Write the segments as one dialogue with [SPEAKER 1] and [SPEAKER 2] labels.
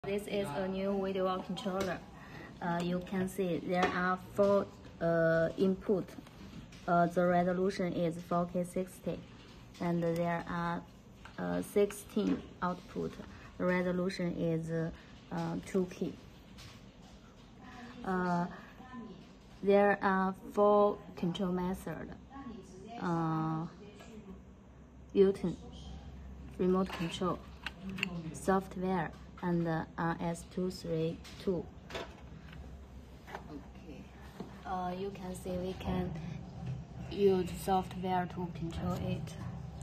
[SPEAKER 1] This is a new VideoWall controller. You can see there are 4 input. The resolution is 4K 60, and there are 16 output. The resolution is 2K. There are 4 control methods: built-in, remote control, software, and RS232. Okay. You can see we can use software to control it.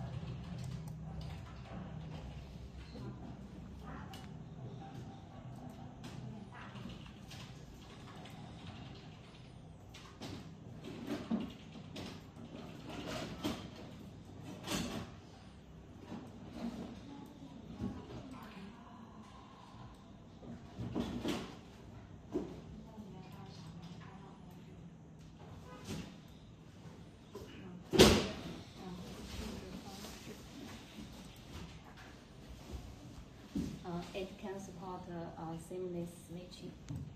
[SPEAKER 1] It can support seamless switching.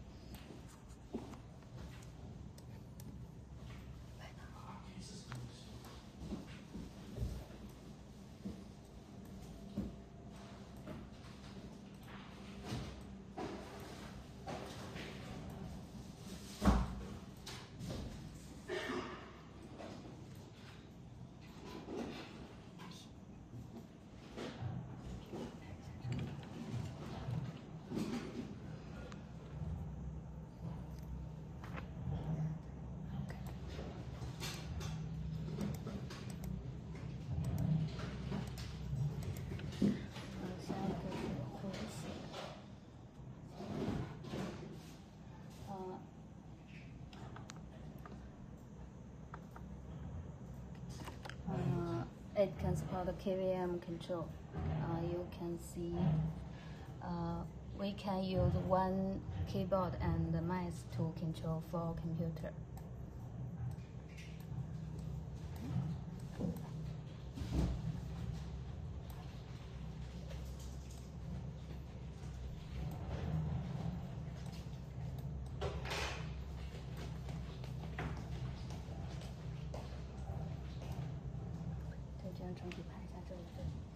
[SPEAKER 1] It can support the KVM control. You can see we can use one keyboard and mouse to control 4 computers.这张整体拍一下这里。